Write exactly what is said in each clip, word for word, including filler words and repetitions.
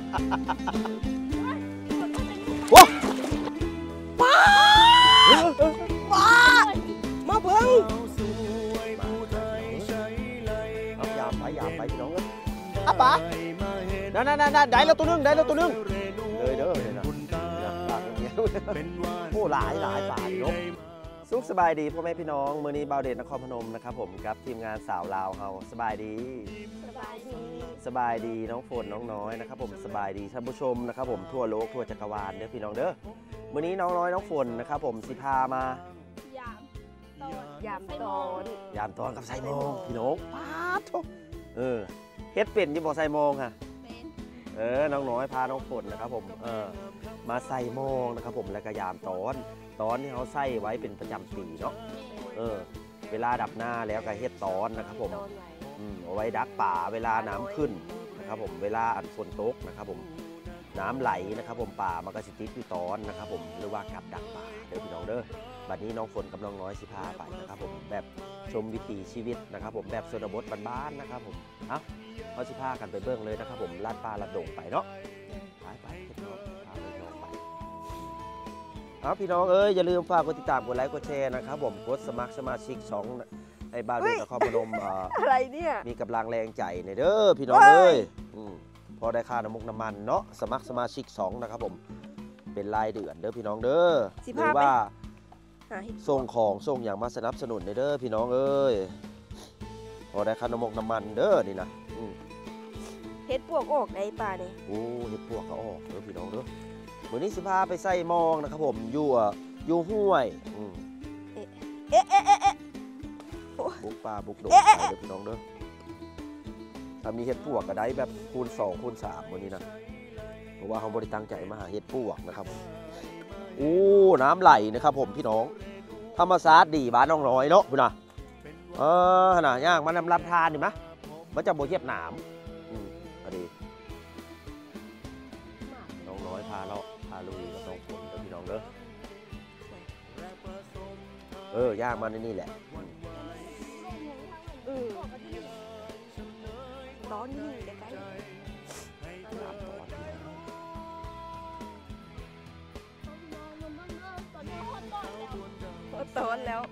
โอ้ป้าป้ามาเบิ่งเอายามไปยามไปพี่น้องอ่ะป๋านั่นนั่นนั่นได้แล้วตัวนึงได้แล้วตัวนึงเลยเด้อเลยนะปากอย่างเงี้ยโอ้หลายหลายป่าพี่น้องสุขสบายดีพ่อแม่พี่น้องมื้อนี้บ่าวเดชนครพนมนะครับผมกับทีมงานสาวลาวเฮาสบายดีสบายดีสบายดีน้องฝนน้องน้อยนะครับผมสบายดีท่านผู้ชมนะครับผมทั่วโลกทั่วจักรวาลเด้อพี่น้องเด้อมื้อนี้น้องน้อยน้องฝนนะครับผมสิพามายามตอนยามตอนยามตอนกับไซมองพี่น้องป๊าดโธ่เออเฮ็ดเป็นอยู่บ่ไซมองค่ะเป็นเออน้องน้อยพาน้องฝนนะครับผมเออมาไซมองนะครับผมแล้วก็ยามตอนตอนที่เขาใส่ไว้เป็นประจำปีเนาะเออเวลาดับหน้าแล้วก็เฮ็ดตอนนะครับผมอืมเอาไว้ดักป่าเวลาน้ำขึ้นนะครับผมเวลาอันฝนตกนะครับผมน้ำไหลนะครับผมป่ามันก็สิติดอยู่ตอนนะครับผมหรือว่ากับดักป่าเด้อพี่น้องเด้อบัดนี้น้องฝนกับน้องน้อยสิพาไปนะครับผมแบบชมวิถีชีวิตนะครับผมแบบชนบทบ้านๆนะครับผมเอ้าเขาสิพากันไปเบิ่งเลยนะครับผมลาดป่าลาดดงไปเนาะไปไปพี่น้องพาไปน้องไปเอาพี่น้องเอ้ยอย่าลืมฝากกดติดตามกดไลค์กดแชร์นะครับผมกดสมัครสมาชิกสองไอ้บ่าวเดชนครพนมอะไรเนี่ยมีกำลังแรงใจในเด้อพี่น้องเอ้ยพอได้ค่าน้ำมุกน้ำมันเนาะสมัครสมาชิกสองนะครับผมเป็นรายเดือนเด้อพี่น้องเด้อหรือว่าส่งของส่งอย่างมาสนับสนุนในเด้อพี่น้องเอ้ยพอได้ค่าน้ำมุกน้ำมันเด้อนี่นะเฮ็ดพวกออกได้ป่าเนี่ยโอ้เฮ็ดพวกเขาออกเด้อพี่น้องเด้อวันนี้สิพาไปใส่มองนะครับผมอยู่อยู่ห้วยเอ๊ะเอ๊ะเอ๊ะเอ๊ะบุกป่าบุกดงไปเด้อพี่น้องเด้อถ้ามีเฮ็ดพวกก็ได้แบบคูณสองคูณสามวันนี้นะเพราะว่าเขาบริตั้งใจมาหาเฮ็ดพวกนะครับโอ้น้ำไหลนะครับผมพี่น้องธรรมชาติดีบ้านน้องน้อยเนาะพี่นะเออขนาดย่างมันนำรับทานดิมะมันจะโบเย็บหนามอืมพอดีน้องน้อยพาเราพาลุยกับน้องฝนเด้อพี่น้องเด้อเออย่างมาในนี่แหละตอนนี้ใกล้ๆตอนแล้ว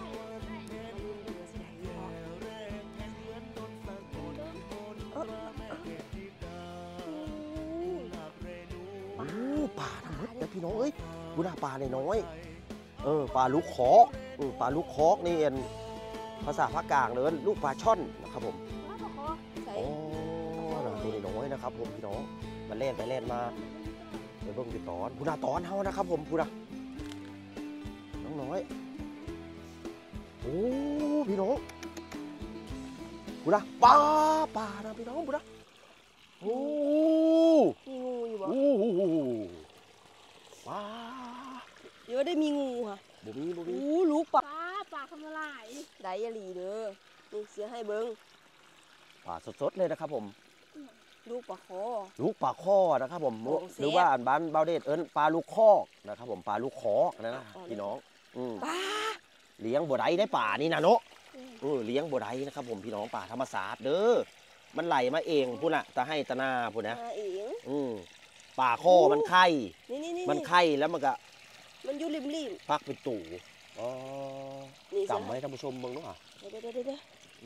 โอ้ป่าทั้งหมดนะพี่น้องเอ้ยกูน่าป่าน้อยเออป่าลูกคอกป่าลูกคอกนี่เองภาษาภาคกลางเลยลูกปลาช่อนนะครับผมโอ้ตัวน้อยนะครับผมพี่น้องมันเล่นไปเล่นมาเดี๋ยวเบิ่งติดตอนพูน่าตอนเฮานะครับผมพูน่าน้องน้อยโอ้พี่น้องพูน่าปลาปลานะพี่น้องพูน่าโอ้มีงูอยู่บ่โอ้ปลาเยอะได้มีงูค่ะบ่มีบ่มีโอ้ลูกปลาปลาทำอะไรได้ยาลีเด้อนี่เสียให้เบิ้งปลาสดๆเลยนะครับผมลูกปลาคอลูกปลาคอนะครับผมหรือว่าอันบ้านเบาเดชเอิ้นปลาลูกคอกนะครับผมปลาลูกคอกนะนะพี่น้องปลาเลี้ยงบ่ได้ได้ป่านี่นะเนาะเออเลี้ยงบ่ได้นะครับผมพี่น้องป่าธรรมชาติเด้อมันไหลมาเองพุ่นน่ะตาให้ตาหน้าพุ่นนะเองอืมป่าคอมันไข่มันไข่แล้วมันก็มันอยู่ริมริมพักเป็นตู่อ๋อจำไว้ท่านผู้ชมเบิ่งเนาะเดี๋ยวเดี๋ยวเดี๋ยว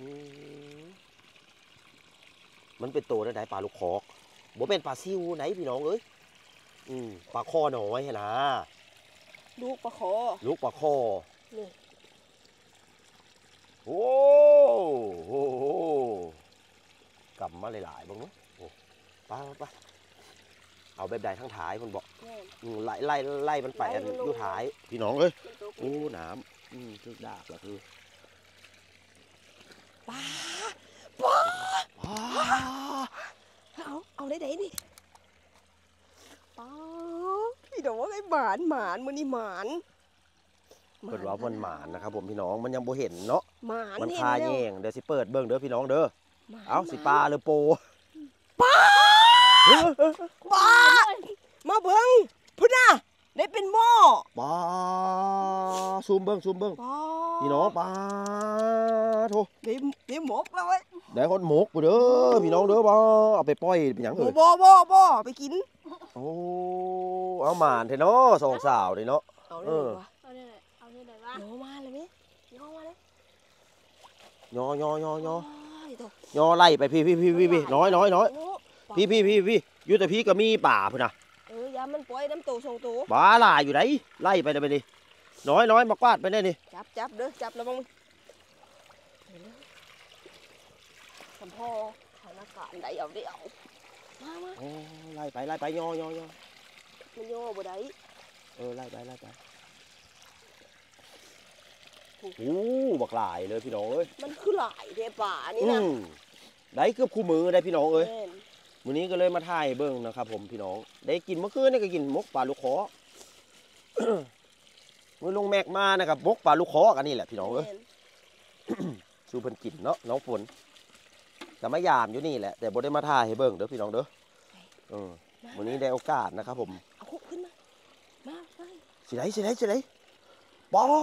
มันเป็นตัวได้ปลาลูกคอกบ่เป็นปลาซิวไหนพี่น้องเอ้ยอืมปลาคอน้อยนะลูกปลาคอลูกปลาคอนี่โอ้โหกลับมาหลายๆบ้างเนาะโอ้ป้าป้าเอาแบบใดทั้งถ่ายคนบอกไล่ไล่ไล่มันไปอันยูถ่ายพี่น้องเอ้ยโอ้น้ำอืมทึกดาบละคือป้าป้าเอาเอาได้ไหนนี่ป้าพี่น้องว่าไอ้หมานหมานมันนี่หมานเปิดว่ามันหมานนะครับผมพี่น้องมันยังบ่เห็นเนาะหมานมันคาแย่งเดี๋ยวสิเปิดเบิ่งเด้อพี่น้องเด้อเอาสิปลาหรือโปป้าป้ามาเบิ่งพุ่นน่ะได้เป็นหม้อปลาซูมเบิ่งซูมเบิ่งพี่น้องปลาโถเดี๋ยวเดี๋ยวหมกแล้วเว้ยได้คนหมกไปเด้อพี่น้องเด้อบ่เอาไปปล่อยเป็นหยังบ่เอ่ยบ่บ่บ่ไปกินโอ้เอาหมานเถอะเนาะสองสาวนี่เนาะเอาเลยเออวะเอาเนี่ยเอาเนี่ยไหนวะโยมาเลยมั้ยโยมาเลยยอยอยอยอโอ้ยโตยอไล่ไปพี่พี่พี่พี่พี่น้อยน้อยน้อยโพี่พี่พี่พี่อยู่แต่พี่ก็มีป่าพุ่นน่ะเออยามันปล่อยน้ำโตสองโตบ้าหลายอยู่ไหนไล่ไปได้ไปดิน้อยน้อยมากวาดไปได้นี่จับจับเด้อจับแล้วมึงสัมพ่อสถานการณ์ใดเอาได้เอามามาโอ้ไล่ไปไล่ไปยอยอยอมันโยบ่ได้เออไล่ไปไล่ไปโอ้บักหลายเลยพี่น้องเอ้ยมันคือหลายเทป่านี่อืนะมได้เกือบคู่มือได้พี่น้องเอ้ยแม่นวันนี้ก็เลยมาถ่ายเบิ้งนะครับผมพี่น้องได้กินเมื่อคืนนี่ก็กินมกปลาลูกคอ มื่อลงแมกมานะครับมกปลาลูกคอกันนี่แหละพี่น้องเอ้ยแม่นสู้เพิ่นกินเนาะน้องฝนแต่มายามอยู่นี่แหละแต่บ่ได้มาถ่ายให้เบิ้งเด้อพี่น้องเด้อเออวันนี้ได้โอกาสนะครับผมเอาคุกขึ้นมามาไปสิไหนสิไหนสิไหนปอ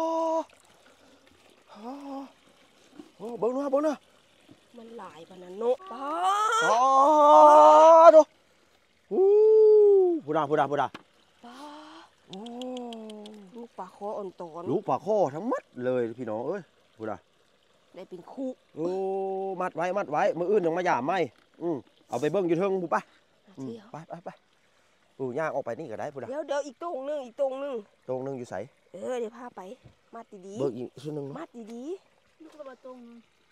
โอ้เบิ้งนะเบิ้งนะมันหลายปานนั้นเนาะป้าปอดูฮู้พูดาพูดาพูดาป้าโอ้ลูกปลาคออ่อนตอนลูกปลาข้อทั้งมัดเลยพี่น้องเอ้ยพูดาได้เป็นคู่โอ้มัดไว้มัดไว้มืออื่นยังมาหยามไหมอืมเอาไปเบิ้งอยู่เทิงบุปะอืมเที่ยวไปไปไปปูย่างออกไปนี่ก็ได้พูดาเดี๋ยวเดี๋ยวอีกตรงหนึงอีกตรงหนึงตรงหนึงอยู่ใสเออเดี๋ยวพาไปมัดดีเบิ้งอีกส่วนหนึงๆมัดดีลูกกระบะตรง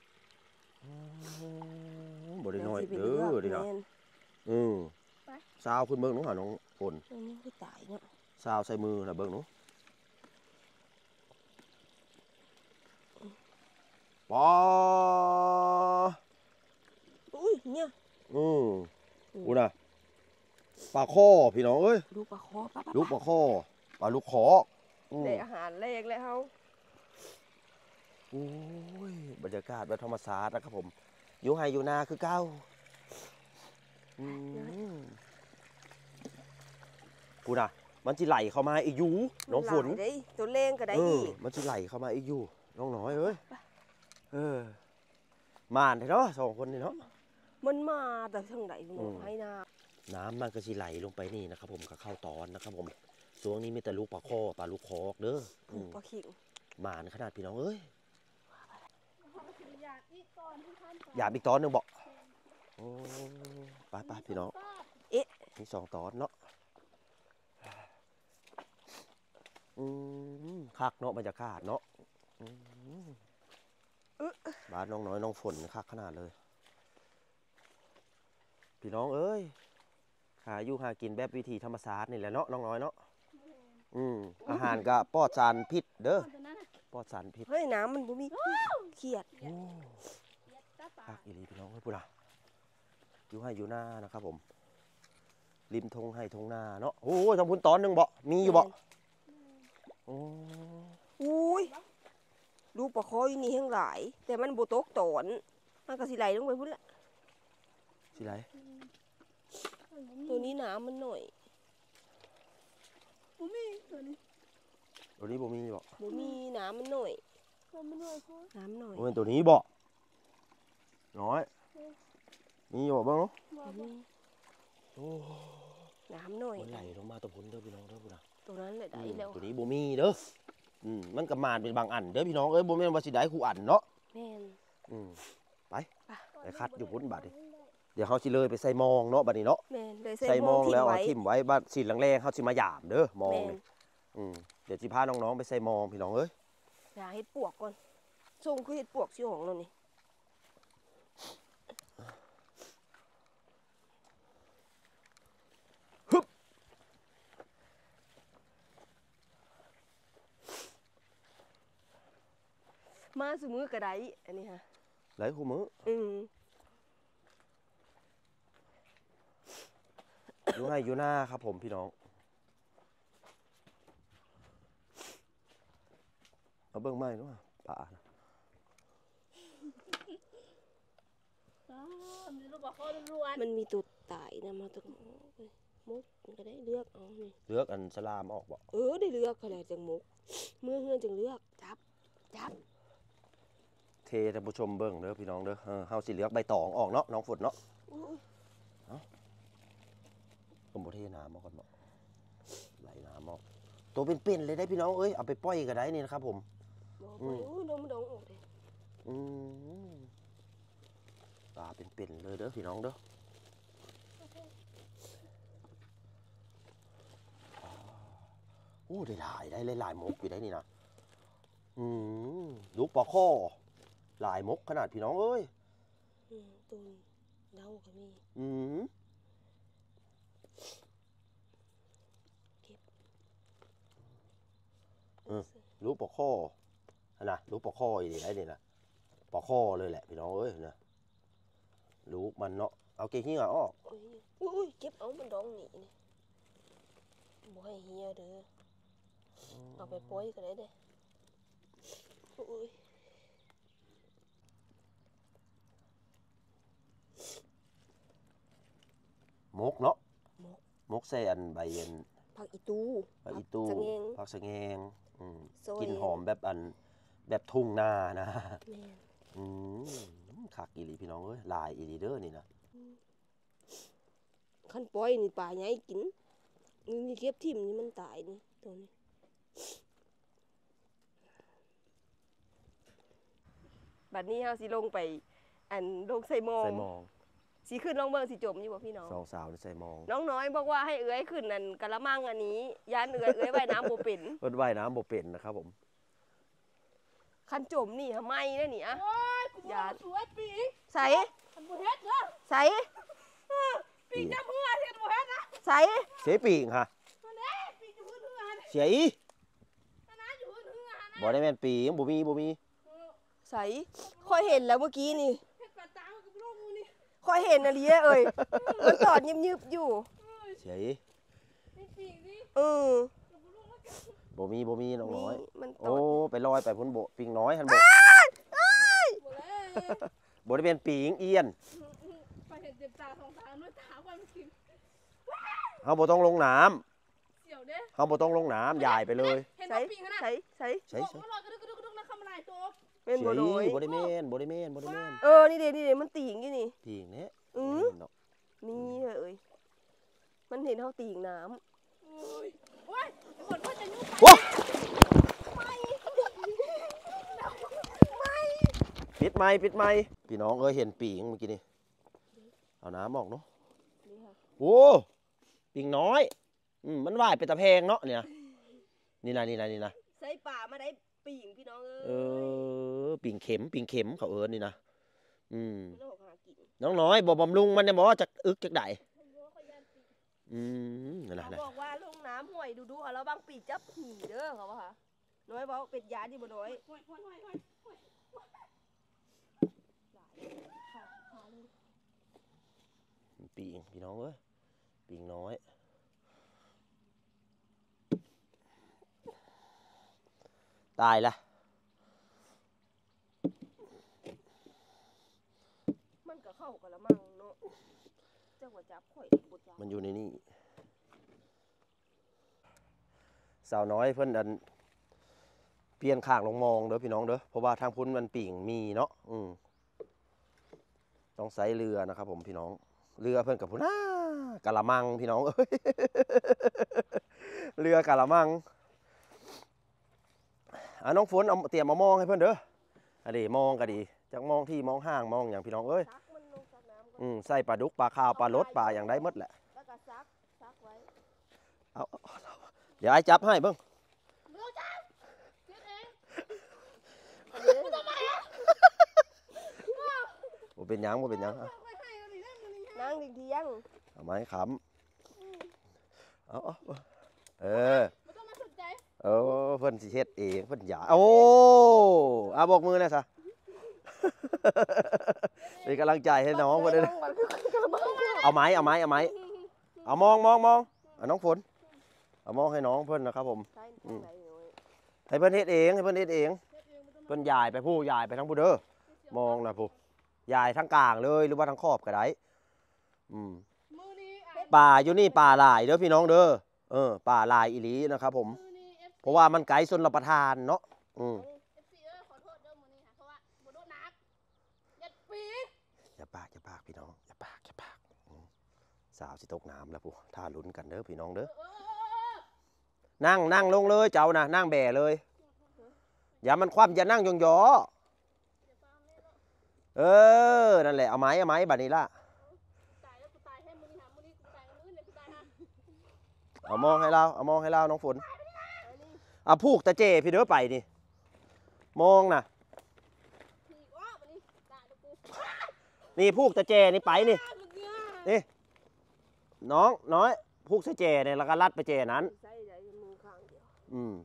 บ่ๆได้น้อยดี๋วเด้อสิเดีนะแม่นอืมสาวขึ้นเบิ้งหนูหาน้องฝนอันนี้คือตายเนาะสาวใส่มือนะเบิ้งหนูปออุ้ยเนี่ยอืมพูดาปลาข้อพี่น้องเอ้ยลูกปลาคอป้าป้าลูกปลาข้อปลาลูกขออืมได้อาหารแรกแล้วเฮาโอ้ยบรรยากาศแบบธรรมศาสตร์นะครับผมอยู่ไฮอยู่นาคือเก้าอืมพูดนะมันจะไหลเข้ามาอีกอยู่น้องฝนหลายได้ตัวเล่งก็ได้เอออีกมันจะไหลเข้ามาอีกอยู่น้องน้อยเอ้ยเออมานเถอะเนาะสองคนนี่เนาะมันมาแต่ทางไหนหนูอืมให้นาน้ำมันก็จะไหลลงไปนี่นะครับผมก็เข้าตอนนะครับผมช่วงนี้มีแต่ลูกปลาข้อปลาลูกคอกเด้ออืมปลาขิงมานขนาดพี่น้องเอ้ยอยากอีกตอนที่ท่านหยาบอีกตอนหนึงบอกโอ้ไปไปพี่น้องเอ๊ะมีสองตอนเนาะอืมคักเนาะบรรยากาศเนาะอืมบ้านน้องน้อยน้องฝนคักขนาดเลย พี่น้องเอ้ยหาอยู่หากินแบบวิธีธรรมศาสตร์นี่แหละเนาะน้องน้อยเนาะอืมอาหารก็ปลอดสารพิษเด้อตอนนั้นน่ะปลอดสารพิษเฮ้ยน้ำมันบ่มีเครียดโอ้ตาปาคักอีหลีพี่น้องเฮ้ยปุ่นอ่ะอยู่ให้อยู่หน้านะครับผมริมทงให้ทงหน้าเนาะโอ้ยทำพุนตอนหนึงบ่มีอยู่บ่โอ้อุ้ยลูกปลาคออยู่นี่แห้งหลาย แต่มันบ่ตกตอนมันก็สิไหลลงไปพุ่นละสิไรตัวนี้น้ำมันหน่อยผมมีตัวนี้ตัวนี้บ่มีบ่บ่มีน้ำมันหน่อยตัวมันน้อยคนน้ำหน่อยโอ้ยตัวนี้บ่น้อยมีอยู่บ่เบ้างเนาะบอกบ่ว่ามีโอ้น้ำหน่อยมันไหลลงมาตัวพุนเด้อพี่น้องเด้อพุ่นอ่ะตัวนั้นแหละได้แล้วตัวนี้บ่มีเด้ออืมมันก็มานเป็นบางอันเด้อพี่น้องเอ้ยบ่แม่นว่าสิได้คู่อันเนาะแม่นอืมไปไปคัดอยู่พุ่นบัดนี้เดี๋ยวเขาสิเลยไปใส่มองเนาะบัดนี้เนาะแม่นเลยใส่มองแล้วทิ้เอาไว้ทิ่มไว้บ้านสีแรงๆเขาสิมาหยามเด้อมองแม่นนี่อืมเดี๋ยวสิพาน้องๆไปใส่มองพี่น้องเอ้ยหาเห็ดปวกก่อนส่งคือเห็ดปวกสิของเรานี่มาสมือกระไดอันนี้ฮะไหลคู่มืออืมอยู่ให้อยู่หน้าครับผมพี่น้องเอาเบิ่งไม้เนาะป่านะอ๋อมีลูกบอกเขาล้วนมันมีตัวตายนะมาตรงมุกมันก็ได้เลือกเอานี่เลือกอันสลามออกบ่เออได้เลือกเขาแหละจังมุกเมื่อเฮือนจังเลือกจับจับเทท่านผู้ชมเบิ่งเด้อพี่น้องเด้อเออเฮาสิเลือกใบตองออกเนาะน้องฝนเนาะอุ้ยผมบ่เทน้ำมาก่อนบ่ไหลน้ำออกตัวเป็นๆเลยได้พี่น้องเอ้ยเอาไปปล่อยก็ได้นี่นะครับผมบอกอืไปมอุ้ยโดนมันโดนออกเลยอืมปลาเป็นๆเลยเด้อพี่น้องเด้อโอ้ได้หลายได้หลายๆมกอยู่ได้นี่นะอืมลูกปลาข้อหลายมกขนาดพี่น้องเอ้ยอืมตูนเดาก็มีอืมเก็บอืม ลูกปลาข้อนะลูกปลาข้ออีกไอ้นี่นะปลาข้อเลยแหละพี่น้องเอ้ยนะลูกมันเนาะเอาเกขี้อ่ะอ้ออุ้ยอุ้ยเก็บเอามันดองหนีนี่บ่ให้เฮียเด้อเอาไปปล่อยก็ได้เด้ออุ้ยมกเนาะมกมกใส่อันใบอันผักอีตูผักอีตูสะแงงผักสะแงงอืมซอยกลินหอมแบบอันแบบทุ่งนานะแม่นอืมคักอีหลีพี่น้องเอ้ยหลายอีหลีเด้อนี่นะคันปล่อยนี่ปลาใหญ่กินนี่มีเก็บทิ่มนี่มันตายนี่ตัวนี้บัดนี้เฮาสิลงไปอันลงใส่หมองใส่มองสิขึ้นลงเบิ่งสิจมอยู่บ่พี่น้องสองสาวใส่มองน้องน้อยบอกว่าให้เอื้อยขึ้นนั่นกะละมังอันนี้ยานเอื้อยเอื้อยว่ายน้ำบ่เป็นเพิ่นว่ายน้ำบ่เป็นนะครับผมคันจมนี่ทำไมเนี่ยนี่อะโอ้ยกูบอกสวยปีกใส่มันบ่เฮ็ดเด้อใส่ปีกจะเมื่อเฮ็ดบ่เฮ็ดนะใส่เสียปีกฮะมันเด้ปีกอยู่พื้นเฮือนะเสียอีอันนั้นอยู่พื้นเฮือนะบ่ได้แม่นปีกบ่มีบ่มีใส่ค่อยเห็นแล้วเมื่อกี้นี่เฮ็ดปลาตางกับลูกกูนี่ค่อยเห็นอะเลียเอ้ยมันตอดยิบๆอยู่เสียอีนี่ปีกนี่เออกับลูกแล้วกันบ่มีบ่มีน้องน้อยมันตโอ้อดไปลอยไปพุ่นโบปิงน้อยหันบ่บ่แล้วบ่ได้เป็นปีงเอียนไปเห็นเจ็บตาสองตาด้วยตาวันกินเฮาบ่ต้องลงน้ำเสี่ยวเด้เฮาบ่ต้องลงน้ำยายไปเลยเห็นใส่บ่ปีกขนาดใส่ใส่ใช่บอกใช่ว่าลอยกระดึกกระดึกกระดึกนะคำลายตัวเป็นเสีบ่ยโดอียบ่ได้แม่นบ่ได้แม่นบ่ได้แม่นเออนี่เด้นี่เด้มันตีงอยู่นี่ปีงเนี่ยอือเนาะนี่เอ้ยมันเห็นเฮาตีงน้ำโอ้ยโอ้ยไอ้คนก็จะยุ่งโอ้ไปปิดไม้ปิดไม้พี่น้องเอ้ยเห็นปีงเมื่อกี้นี่เอาน้ำออกเนาะนี่ค่ะโอ้ปิงน้อยอืมมันว่ายไปตะแพงเนาะเนี่ยนะนี่นะนี่นะนี่นะใส่ป่ามาได้ปีงพี่น้องเอ้ยเออปิงเข็มปิงเข็มเขาเอิญนี่นะอืมมันออกหากินน้องน้อยบ่บำรุงมันเนี่ยบอกว่าจะอึกจักไดอืมนั่นนะเขานะบอกว่าลงน้ำห่วยดูๆเอาแล้วบางปีจับผีเด้อเขาว่าค่ะน้อยบอกเป็นยาดีบ่น้อยห่วยห่วยห่วยห่วยห่วยค่ะค่ะเลยปิงพี่น้องเอ้ยปิงน้อยตายละมันก็เข้ากันละมังเนาะเจ้าว่าจับข่อยบ่จับมันอยู่ในนี่สาวน้อยเพิ่นอันเปลี่ยนข้างลงมองเด้อพี่น้องเด้อเพราะว่าทางพุ่นมันปิ่งมีเนาะอืมต้องใช้เรือนะครับผมพี่น้องเรือเพิ่นกับพุ่นอ้ากะละมังพี่น้องเอ้ย เรือกะละมังอ่ะน้องฝนเอาเตรียมมามองให้เพิ่นเด้ออะดีมองก็ดีจักมองที่มองห้างมองอย่างพี่น้องเอ้ยซักมันลงซักน้ำก่อนอืมใส่ปลาดุกปลาขาวปลารสปลาอย่างได้หมดแหละแล้วก็ซักซักไว้เอาเอาเอาเดี๋ยวไอ้จับให้เบิ่งไม่ต้องจ้าเฮ็ดเองอันนี้ทำไมอ่ะบ่เป็นหยังบ่เป็นหยังเอาไม่ให้อันนี้ได้มันนี่ฮะนั่งเที่ยงเอาไม้ค้ำเอาเอาเอาเออไม่ต้องมาสนใจเออเพิ่นสิเฮ็ดเองเพิ่นอย่าโอ้อาบอกมือหนะซะ เป็นกำลังใจให้น้องเพิ่นด้วยนะเอาไม้เอาไม้เอาไม้เอามองมองมองเอาน้องฝนเอามองให้น้องเพิ่นนะครับผมใส่ทางไหนน้อยให้เพิ่นเฮ็ดเองให้เพิ่นเฮ็ดเองเฮ็ดเองไม่ต้องมาเพิ่นยายไปผู้ยายไปทั้งผู้เด้อมองนะผู้ยายทั้งกลางเลยหรือว่าทั้งขอบก็ได้อืมมือนี้อ่ะป่าอยู่นี่ป่าหลายเด้อพี่น้องเด้อเออป่าหลายอีหลีนะครับผมมือนี้ เอฟเพราะว่ามันไกลชนรับประทานเนาะอืมเอฟซีเออขอโทษเด้อมือนี้ค่ะเพราะว่าบ่โดนน้สาวสิตกน้ำแล้วผู้ท่าลุ้นกันเด้อพี่น้องเด้อนั่งนั่งลงเลยเจ้านะนั่งแบ่เลยอย่ามันคว่ำอย่านั่งยองยอเออนั่นแหละเอาไม้เอาไม้บัดนี้ล่ะเอามองให้เราเอามองให้เราน้องฝนเอาผูกตะเจพี่เด้อไปนี่มองนะนี่ผูกตะเจนี่ไปนี่นี่น้องน้อยผูกตะเจเนี่ยแล้วก็ลัดไปเจนั้นอืม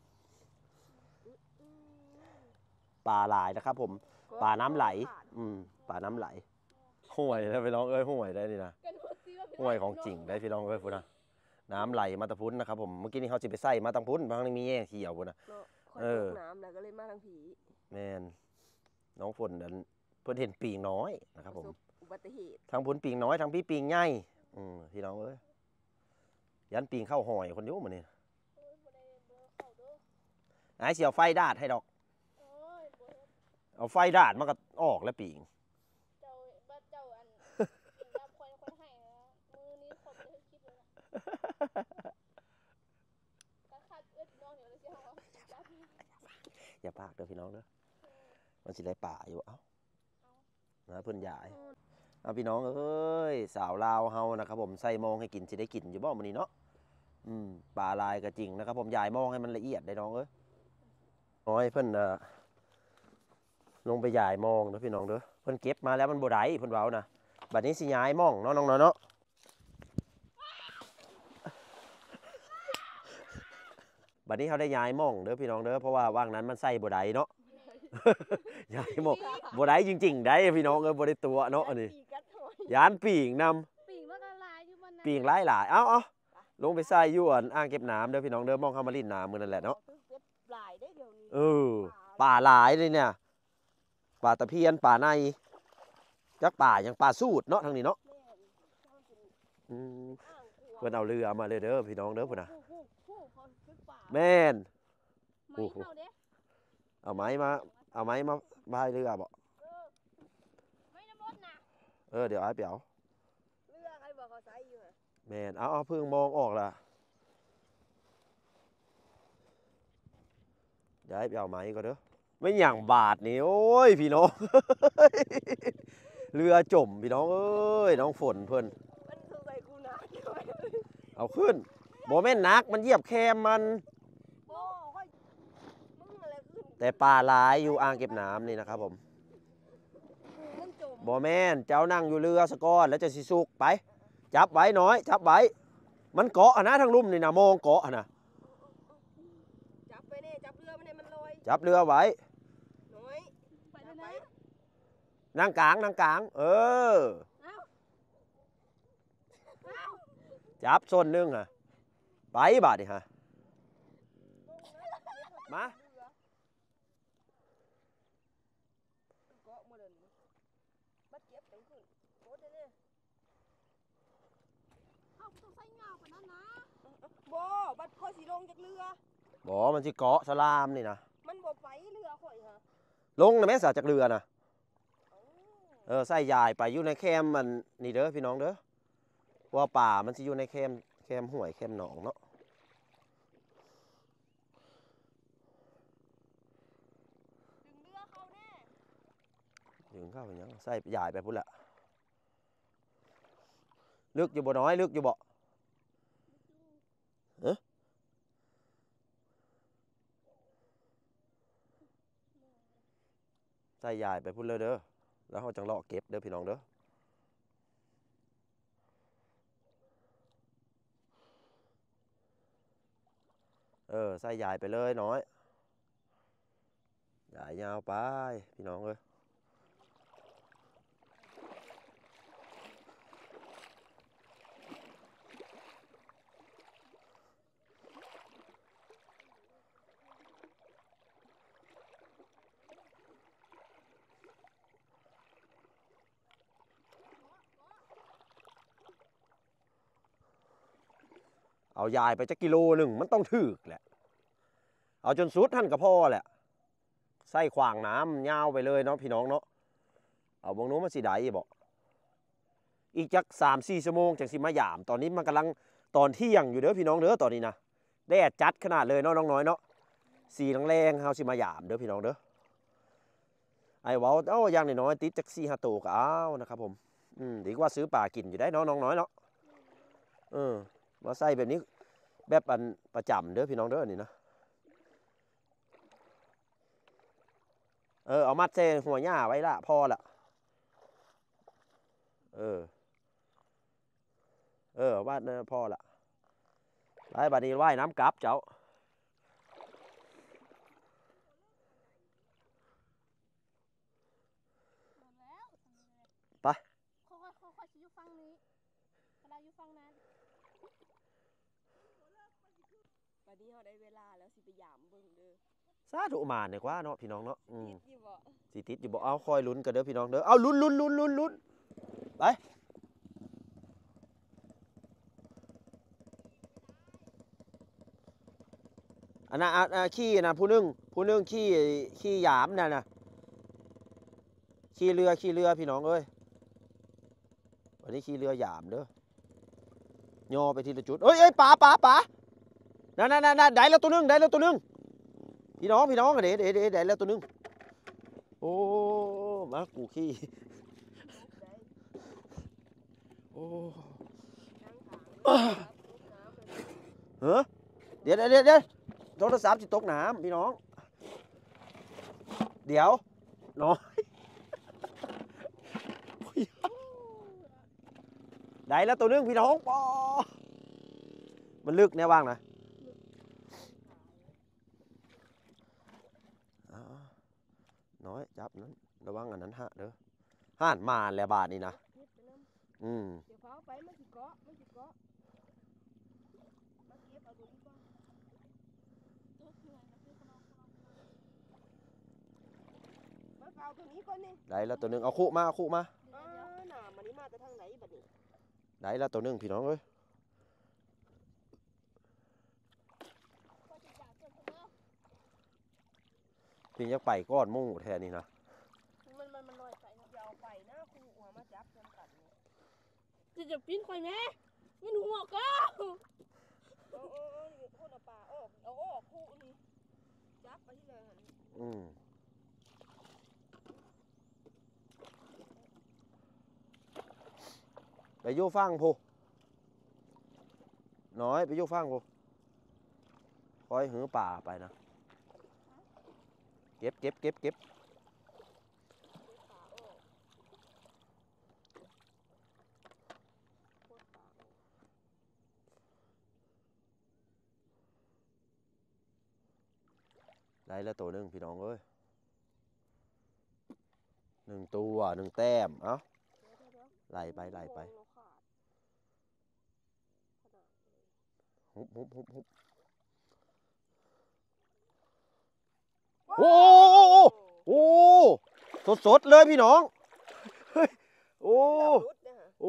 ปลาหลายนะครับผมปลาน้ำไหลอืมปลาน้ำไหลห่วยนะพี่น้องเอ้ยห่วยได้นี่นะห่วยของจริงได้พี่น้องเอ้ยพุ่นนะน้ำไหลมาตะพุ้นนะครับผมเมื่อกี้นี้เขาจะไปใส่มาตะพุ้นบางทีมีแย่เขียวพุ่นนะเออน้ำแล้วก็เลยมาทางผีแมนน้องฝนนั้นเพิ่นเห็นปีงน้อยนะครับผมอุบัติเหตุทางพุ้นปีงน้อยทางพี่ปีงใหญ่อืมพี่น้องเอ้ยยันปีงเข้าหอยคนยุ่งมันนี่ไอ้เสียวไฟดาดให้ดอกเอาไฟดาดมันก็ออกแล้วปีงอย่าปากเด้อพี่น้องเด้อมันสิได้ป่าอยู่เอ้านะเพิ่นใหญ่เอาพี่น้องเอ้ยสาวลาวเฮานะครับผมใส่มองให้กินสิได้กินอยู่บ่มื้อนี้เนาะอืมปลาลายก็จริงนะครับผมยายมองให้มันละเอียดได้น้องเอ้ยน้อยเพิ่นเอ่อลงไปยายมองเด้อพี่น้องเด้อเพิ่นเก็บมาแล้วมันบ่ได้เพิ่นเว้านะบัดนี้สิย้ายมองเนาะน้องๆเนาะบัดนี้เขาได้ย้ายมองเด้อพี่น้องเด้อเพราะว่าว่างนั้นมันใส่บ่ได้เนาะ ย้ายมองบ่ได้จริงๆได้พี่น้องเอ้ยบ่ได้ตัวเนาะอันนี้ยานปีงนำปีงมันก็หลายอยู่มันปีงหลายหลายเอ้าเอ้าลงไปใส่อยู่อ่างเก็บน้ำเด้อพี่น้องเด้อมองเข้ามาลิ้นน้ำมื้อนั่นแหละเนาะเออป่าหลายเลยเนี่ยป่าตะเพียนป่าในจักป่ายังป่าสูดเนาะทางนี้เนาะอืมเพิ่นเอาเรือมาเลยเด้อพี่น้องเด้อพุ่นน่ะแม่นโอ้โหเอาไม้มาเอาไม้มาพายเรือบ่เออเดี๋ยวไอ้เปียวเรือใครบอกเขาใส่อยู่แม่นเอาเอาเพิ่งมองออกล่ะเดี๋ยวไอ้เปียวไม้ก็เด้อไม่อย่างบาทนี่โอ้ยพี่น้อง เรือจมพี่น้องเอ้ยน้องฝนเพิ่นเอาขึ้นโมเมนต์นักมันเหยียบแคมมันแต่ปลาหลายอยู่อ่างเก็บน้ำนี่นะครับผมบอแม่นเจ้านั่งอยู่เรือสะก้อนแล้วจะสิสุกไปจับไว้น้อยจับไว้มันเกาะนะทางลุ่มนี่นะมองเกาะนะจับไปเนี่ยจับเรือมันเนี่ยมันลอยจับเรือไว้น้อยไปไหนนั่งกลางนั่งกลางเออจับส้นนึงฮะไปบาดดิฮะมาบ่บัดข่อยสิลงจากเรือบ่มันสิเกาะสลามนี่นะมันบ่ไปเรือข่อยฮะลงนะแม่สาจากเรือนะเออใส่ยายไปอยู่ในแคมมันนี่เด้อพี่น้องเด้อว่าป่ามันสิอยู่ในแคมแคมห้วยแคมหนองเนาะดึงเรือเข้าแน่ดึงเข้าไปยังใส่ยายไปพุ่นละลึกอยู่บ่น้อยลึกอยู่บ่เอ๊ะใส่ยายไปพุ่นเลยเด้อแล้วเขาจังเลาะเก็บเด้อพี่น้องเด้อเออใส่ยายไปเลยน้อยยายยาวไปพี่น้องเอ้ยเอายายไปจักกิโลหนึ่งมันต้องถึกแหละเอาจนสุดท่านกับพ่อแหละใส่ขวางน้ำยาวไปเลยเนาะพี่น้องเนาะเอาบางโน้มมันสีใดบอกอีกจักสามสี่ชั่วโมงจังสิมายามตอนนี้มันกำลังตอนเที่ยงอยู่เด้อพี่น้องเด้อตอนนี้นะแดดจัดขนาดเลยเนาะน้องน้อยเนาะสีแรงๆเฮาสิมายามเด้อพี่น้องเด้อไอ้เว้าเอ้าอย่างน้อยๆติดจักสี่ห้าตัวก็เอานะครับผมอืมดีกว่าซื้อปลากินอยู่ได้เนาะน้องน้อยเนาะเออมาใส่แบบนี้แบบอันประจำเด้อพี่น้องเด้อนี่นะเออเอามัดเซหัวหญ้าไว้ละพอละเออเออวาดนะพอละไล่บัดนี้ว่ายน้ำกลับเจ้าไปค่อยๆค่อยๆสิอยู่ฝั่งนี้เราอยู่ฝั่งนั้นบัดนี้เราได้เวลาแล้วสิไปยามเบิ่งเด้อสาธุมานเนี่ยกว่าเนาะพี่น้องเนาะอืมติดอยู่บ่สิติดอยู่บอกเอาคอยลุ้นกันเด้อพี่น้องเด้อเอาลุ้นลุ้นลุ้นลุ้นลุ้นไปอันน่ะอันน่ะขี้นะผู้หนึงผู้หนึงขี้ขี้หยามน่ะนะขี้เรือขี้เรือพี่น้องเอ้ยวันนี้ขี้เรือหยามเด้อย่อไปทีละจุดเอ้ยเอ้ยป๋าป๋าป๋านั่นนั่นนั่นได้แล้วตัวหนึงได้แล้วตัวหนึงพี่น้องพี่น้องเดี๋ยวเดี๋ยวเดี๋ยวได้แล้วตัวหนึงโอ้มากูขี้โอ้นั่งขางเลยครับน้ำเลยเฮ้อเดี๋ยวเดี๋ยวเดี๋ยวโทรศัพท์จะตกน้ำพี่น้องเดี๋ยวน้อยได้แล้วตัวหนึงพี่น้องปอมันลึกแน่ว่างนะอ่าน้อยจับนั้นระวังอันนั้นฮะเด้อห่านมาแล้วบาทนี่นะคิดไปนำอืมเดี๋ยวเขาเอาไปมันสิเกาะมันสิเกาะมาเก็บเอาตัวนี้ก่อนมาเอาตัวนี้ก่อนนี่ได้แล้วตัวหนึงเอาคู่มาเอาคู่มาอ่าหน่ามันนี่มาแต่ทางไหนบัดนี้ได้แล้วตัวหนึงพี่น้องเอ้ยพี่ยังไปก้อนหมู่แทนนี่นะมันมันมันลอยไปครับอย่าเอาไปนะครูหัวมาจับจนกัดนี่จะจะปิ้นข่อยแม่มันหัวก็โอ้โอ้โอ้นี่คนเอาปลาออกเอาออกครูนี่จับไปที่เลยหั่นอืมไปโย่ฟังพูน้อยไปโย่ฟังพูคอยหือป่าไปนะเก็บเก็บเก็บเก็บปลาออกโคตรปลาออกได้แล้วตัวหนึ่งพี่น้องเอ้ยหนึ่งตัวหนึ่งแต้มเอ้าเดี๋ยวเดี๋ยวเดี๋ยวไล่ไปไล่ไปมองเราขาดขนาดเลยฮุบฮุบฮุบฮุบโอ้โอ้โอ้โอ้สดสดๆเลยพี่น้องเฮ้ยโอ้รุดเนี่ยฮะโอ้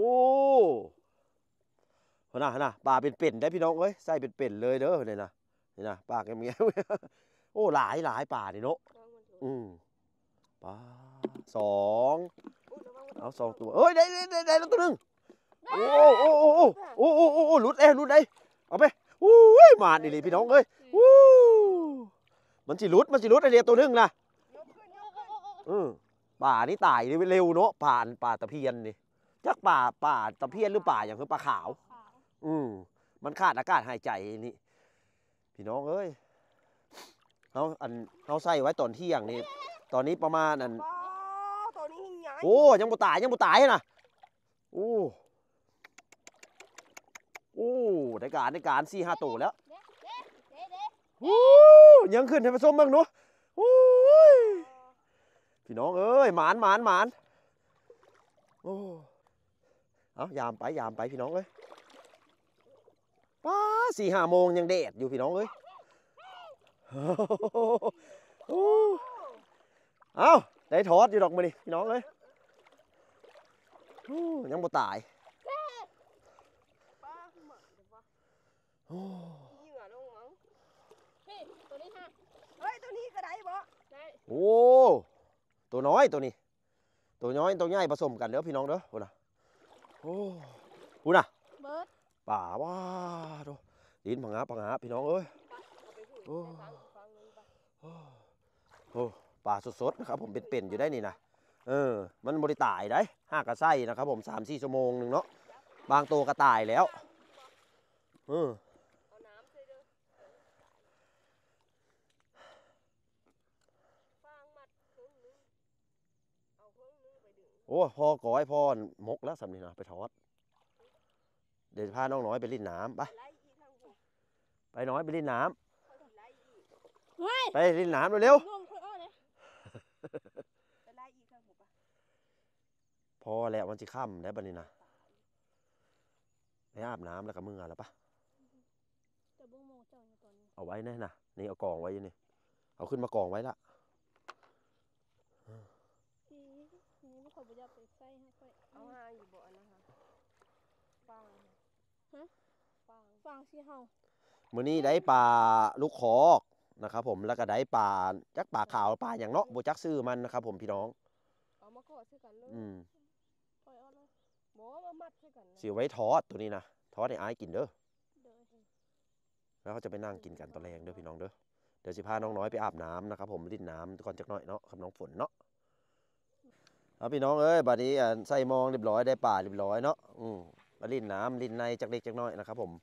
ขนาดขนาดปลาเป็นเป็นได้พี่น้องเอ้ยใส่เป็นเป็นเลยเด้อเนี่ยนะนี่นะปลาแกเมีย โอ้หลายหลายปลาดิเนาะระวังมันรุดอืมปลาสองอุ๊ยระวังมันรุดเอาสองตัวเอ้ยได้ได้ได้ได้แล้วตัวหนึงโอ้โอ้โอ้โอ้โอ้โอ้โอ้หลุดเอ้ยหลุดได้เอาไปอู้ยมาดิเลยพี่น้องเอ้ยวู้มันสิหลุดมันสิหลุดไอเดียตัวหนึงนะยกขึ้นยกขึ้นอืมป่านี่ตายเร็วเนาะป่านป่าตะเพียนนี่จักป่าป่าตะเพียนหรือป่าอย่างคือป่าขาวขาวอืมมันขาดอากาศหายใจนี่พี่น้องเอ้ยเขาอันเขาใส่ไว้ตอนเที่ยงนี่ตอนนี้ประมาณอันปลาตัวนี้ใหญ่โอ้ยังบ่ตายยังบ่ตายนะโอ้โอ้ได้การได้การสี่ห้าตัวแล้วเด็กเด็กเด็กเด็กโอ้ยังขึ้นให้ผสมเบ้างเนาะโอ้ยพี่น้องเอ้ยหมานหมานหมานโอ้เอายามไปยามไปพี่น้องเอ้ยป้าสี่ห้าโมงยังแดดอยู่พี่น้องเอ้ยโอ้เอาได้ทอดอยู่ดอกมาดิพี่น้องเอ้ยโอ้ยังบ่ตายปลาขึ้นมาเดี๋ยววะโอ้เหยื่อลงมั้งพี่ตัวนี้ฮะเฮ้ยตัวนี้ก็ได้บ่ได้โอ้ตัวน้อยตัวนี้ ตัวน้อยตัวใหญ่ผสมกันเด้อพี่น้องเด้อโอ้นะโอ้พูดน่ะเบิร์ดป่าว้าดูดินพังงาพังงาพี่น้องเอ้ยเอาไปพูดโอ้ไปฟังอีกฟังหนึงไปโอ้โอ้ป่าสดๆนะครับผมเป็นๆอยู่ได้นี่นะเออมันบริตายได้ห้ากระไส้นะครับผมสามสี่ชั่วโมงหนึ่งเนาะบางตัวก็ตายแล้วเออเอาน้ำใส่เด้อฟางมัดครึ่งหนึงเอาครึ่งหนึงไปดึงโอ้พ่อก่อยพ่อมกแล้วสำนีนะไปทอดเดี๋ยวพาน้องน้อยไปเล่นน้ำไปไล่อีกทางผมไปน้อยไปเล่นน้ค่อยสิไล่อีกเฮ้ยำไปเล่นน้ำเร็วร่วงค่อยอ้อเลยไปไล่อีกทางผมปะๆพอแล้วมันจะค่ำแล้วบัดนี้นะไปอาบน้ำแล้วก็มือแล้วปะแต่บุ้งโมเจ้าอยู่ตอนนี้เอาไว้แน่นะนี่เอากองไว้อยู่นี่เอาขึ้นมากองไว้ละทีนี้ไม่ขอบุญยาไปใส่ให้ค่อยเอาหาอยู่บ่อนนะคะฟางฮะฟางฟังสิเฮามื้อนี้ได้ปลาลูกคอกนะครับผมแล้วก็ได้ปลาจักปลาขาวปลาอย่างเนาะโบจักซื้อมันนะครับผมพี่น้องเอามากอดใส่กันเลยอืมค่อยอ้อเลยบ่มามัดใส่กันนะสิไว้ทอดตัวนี้นะทอดให้อายกินเด้อเด้อแล้วเขาจะไปนั่งกินกันตอนแรงเด้อพี่น้องเด้อเดี๋ยวสิพาน้องน้อยไปอาบน้ำนะครับผมลิ้นน้ำก่อนจักหน่อยเนาะครับน้องฝนเนาะเอาพี่น้องเอ้ยบัดนี้อ่าใส่หมองเรียบร้อยได้ปลาเรียบร้อยเนาะอืมมาลิ้นน้ำลิ้นในจักเล็กจักน้อยนะครับผม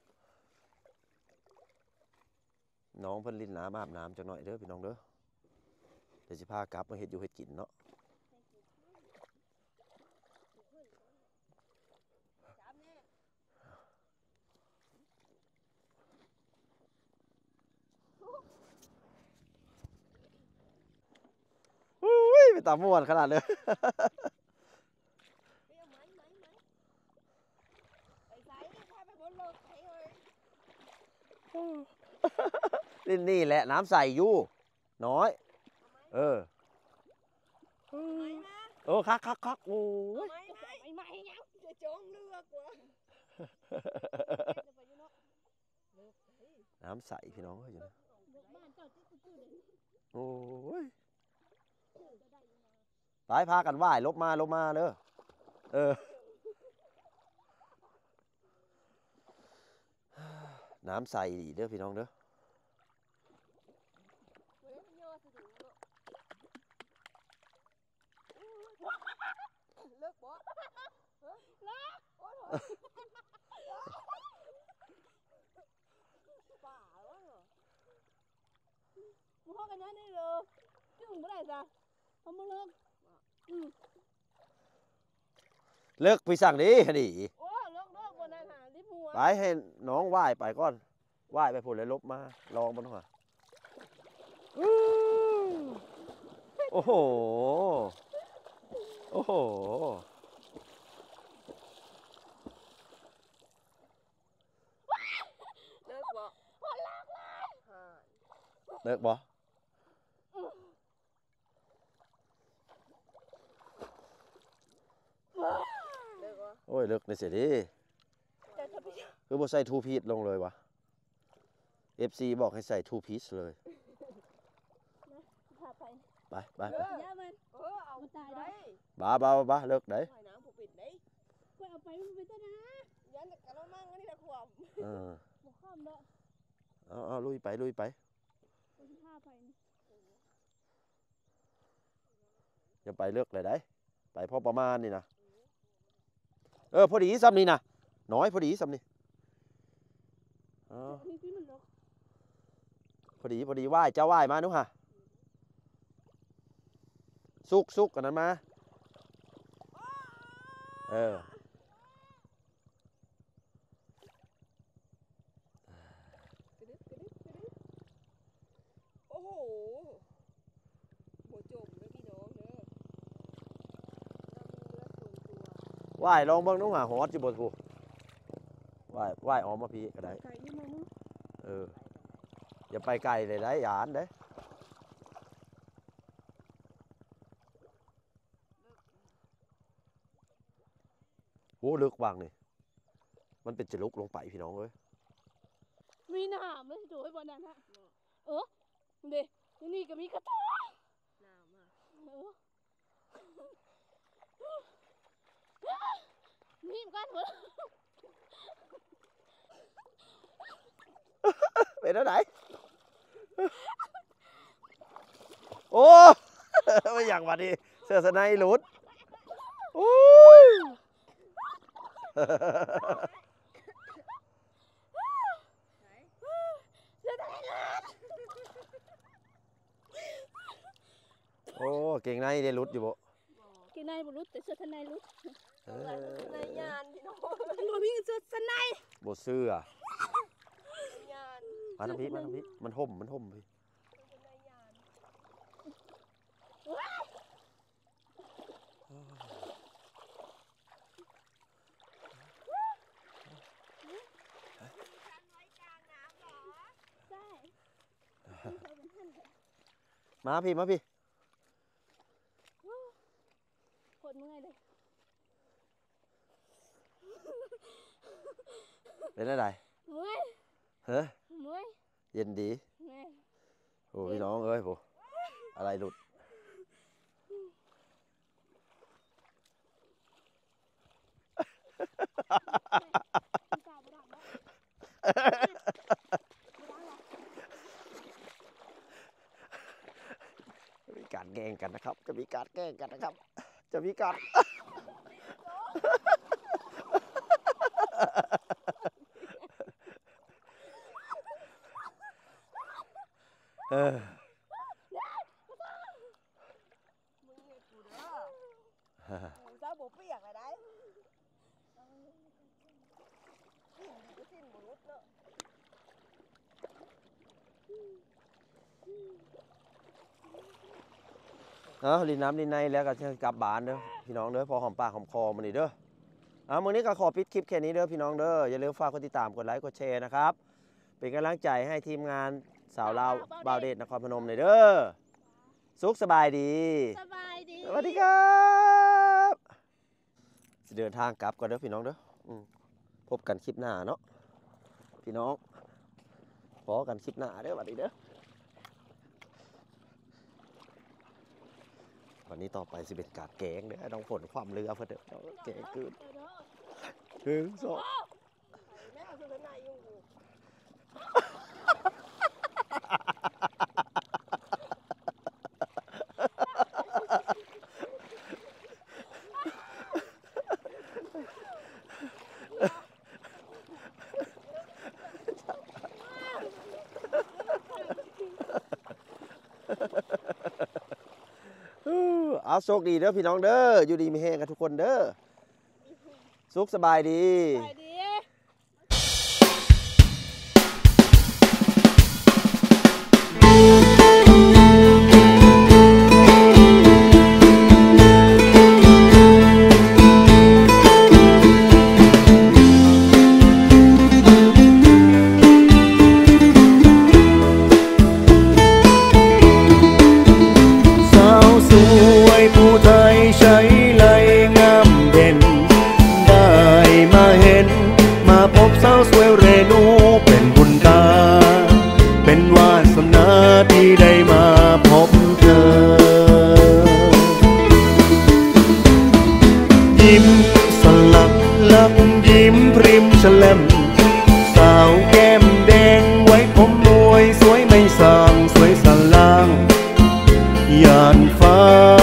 น้องเพิ่นลิ้นน้ำอาบน้ำจักหน่อยเด้อพี่น้องเด้อเดี๋ยวสิพากลับมาเฮ็ดอยู่เฮ็ดกินเนาะจับแน่อุ้ยไปตามม่วนขนาดเลยไปเอาไม้ไม้ไม้ไปใส่พาไปบนรถไถเอ้ยนี่นี่แหละน้ำใส่อยู่น้อย เออไม้มาเออคักคักคักโอ้ยไม้ไม้ไม้ไม้ยังจะจงเลือกว่ะจะไปอยู่เนาะน้ำใสพี่น้องเอ้ยอยู่นะเบิกบ้านเจ้าจิ๊กจิ๊กเด้อโอ้ยจะได้อยู่นะไปพากันว่ายลบมาลบมาเด้อเออ น้ำใสดีเด้อพี่น้องเด้อเว้ยมันย่อสะดุ้งเนาะเลิกบ่ฮะเลิกโอ้ยป่าวะเหรอมึงเข้ากันนั้นได้เลยจึงบ่ได้จ้ะเอามาเลิกอืมเลิกไปสั่งดิดิโอ้เลิกเลิกบนนั้นหาลิบหัวไปให้น้องว่ายไปก่อนว่ายไปผลเลยลบมาลองมันหัวโอ้โหโอ้โหเลิกบ่ฮอนลักเลยห่านเลิกบ่เลิกบ่โอ้ยเลิกในเสียดิแต่ถ้าพี่คือบ่ใส่ทูพีซลงเลยวะ เอฟ ซี บอกให้ใส่ทูพีซเลยพาไปไปไปไปย่ามันเออเอามันตายได้ได้บ้าบ้าบ้าเลิกได้ว่ายน้ำผูปิดได้ก็เอาไปมันไปต้นนะยันกะละมังอันนี้ละขวบเออบ่ข้ามเด้อเอาเอาลุยไปลุยไปไปที่พาไปนี่อย่าไปเลิกเลยได้ ไปพอประมาณนี่นะเออพอดีซ้ำนี่นะน้อยพอดีซ้ำนี่เอานี่ที่มันเลิกพอดีพอดีว่ายเจ้าว่ายมานุฮะซุกซุกกันนั้นมาเออกระดึ๊บกระดึ๊บกระดึ๊บโอ้โหหัวจมเด้อพี่น้องเด้อเรามีเรือส่วนตัวว่ายลองเบิ่งนุฮะฮอดจิบกูว่ายว่ายออกมาพี่ก็ได้ไก่นี่มามึงเอออย่าไปไกลเลยได้ยานเด้โอ้ลึกวางนี่มันเป็นจะลุกลงไปพี่น้องเอ้ยมีน้ำเลยดูให้บนนั้นฮะเออเด็กนี่ก็มีกระต่ายน้ำอ่ะเออนี่มันกันหัวเป็นเท่าไหร่โอ้ ไม่อยากมาดิเสื้อสไนหลุดโอ้ยโอ้เก่งในได้หลุดอยู่บ่กินในบุรุษแต่เสื้อทนายรุดเอในอยานพี่น้องมันบ่มีเสื้อทนายบ่เสื้อยานมาทางพี่มาทางพี่มันห่มมันห่มพี่ในยานใช่มาพี่มาพี่โคตรเมื่อยเลยเป็นอะไรเมื่อยเฮ้ยเมื่อยเย็นดีเมื่อยโอ้พี่น้องเอ้ยโหอะไรหลุดกล้าบ่ได้บ่บ่ได้หรอกจะมีการแกล้งกันนะครับ จะมีการแกล้งกันนะครับ จะมีการเออมึงเนี่ยกูเด้อมึงเจ้าบ่เปียกอะไรได้ก็สิ้นบุรุษเนาะเอาลินน้ำลินในแล้วก็จะกลับบ้านเด้อพี่น้องเด้อพอหอมปากหอมคอมันนี่เด้อเอามื้อนี้ก็ขอปิดคลิปแค่นี้เด้อพี่น้องเด้ออย่าลืมฝากกดติดตามกดไลค์กดแชร์นะครับเป็นกำลังใจให้ทีมงานสาวลาวบาวเดชนครพนมเลยเด้อสุขสบายดีสบายดีสวัสดีครับสิเดินทางกลับก่อนเด้อพี่น้องเด้ออืมพบกันคลิปหน้าเนาะพี่น้องพอกันคลิปหน้าเด้อสวัสดีเด้อวันนี้ต่อไปสิเป็นการแกงเด้อน้องฝนความเรือเพื่อเด้อแกงคืนหนึ่งสองแม่เอาสุดท้ายอยู่เอาโชคดีเด้อพี่น้องเด้ออยู่ดีมีแห้งกันทุกคนเด้อสุขสบายดีสบายดีที่ได้มาพบเธอยิ้มสลักลักยิ้มพริมฉลมสาวแก้มแดงไว้ผมมวยสวยไม่สางสวยสลางยานฟ้า